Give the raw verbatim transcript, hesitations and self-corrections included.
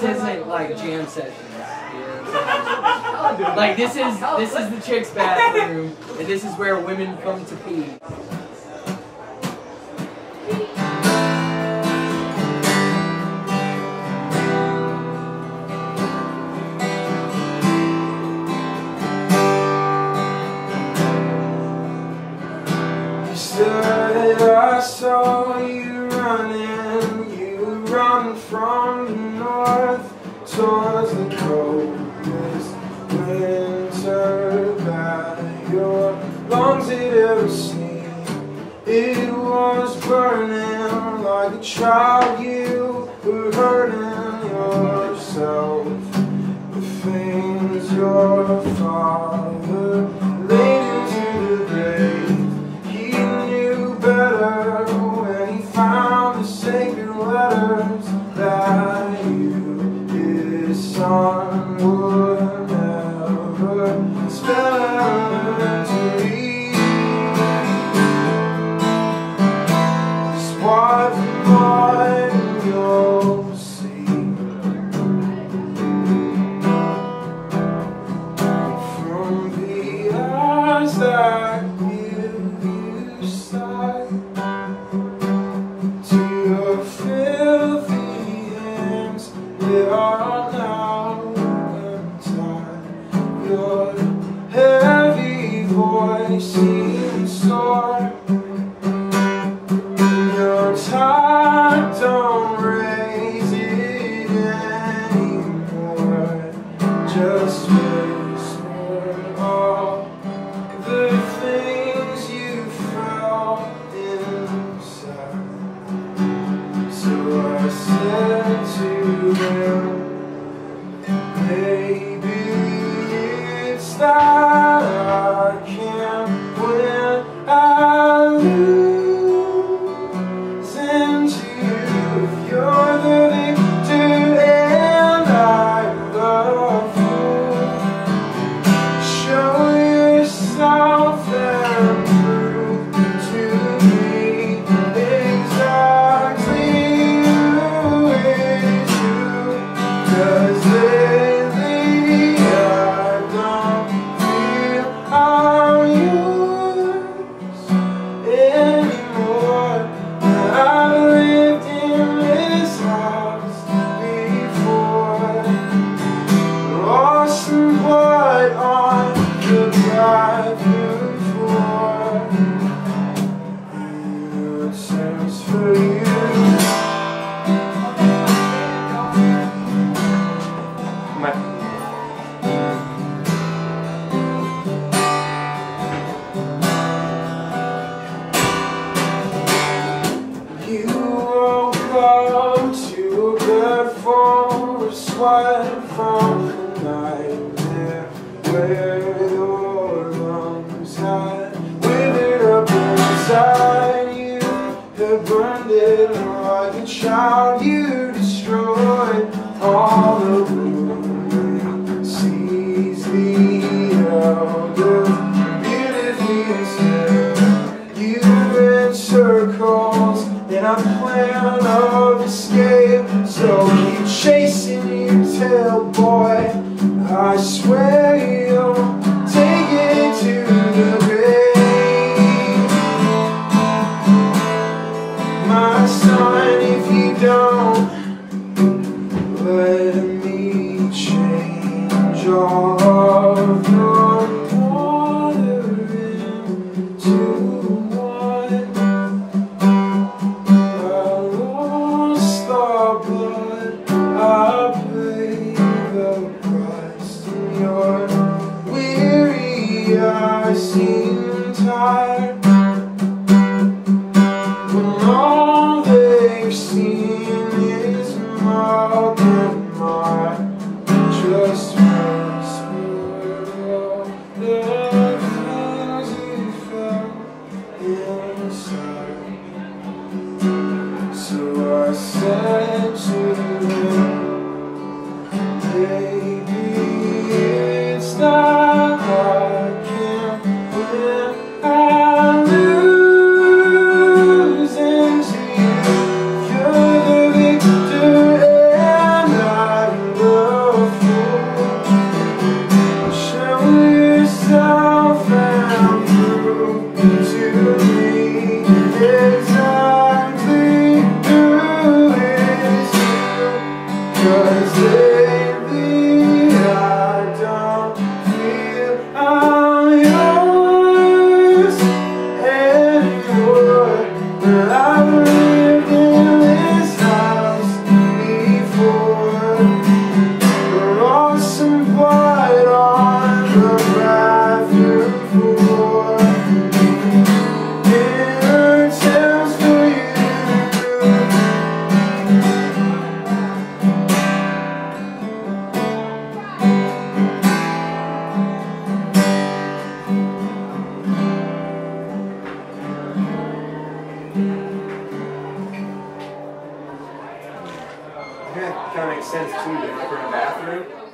isn't like jam sessions. Yeah, like this is this is the chicks' bathroom, and this is where women come to pee. I saw you running, you run from the north towards the coldest winter that your lungs had ever seen. It was burning like a child, you were hurting yourself. The things your father laid into the grave, better when he found the sacred letters that you, his son, would never spell to read. Just wipe the blood and you'll see. From the eyes that they are now untied. Your heavy voice seems sore. Your tide don't raise it anymore. Just whisper all the things you felt inside. So I said to him, maybe it's that I can't win, I lose into you. If you're the victor and I'm the fool, show yourself and prove to me exactly. Cause lately I don't feel I'm yours anymore. I've lived in this house before, lost some blood on the bathroom floor. It search for you. You woke up to a bed full of sweat from the night there, where your lungs had withered up inside. You had burned it like a child. You destroyed all the bloom, seized the elder, beautifully instead. You ran circles in a plan of escape, so keep chasing your tail, boy. I swear you'll take it to the grave, my son. If you don't let me change all of your water into wine, That kind of makes sense too, they're like in a bathroom.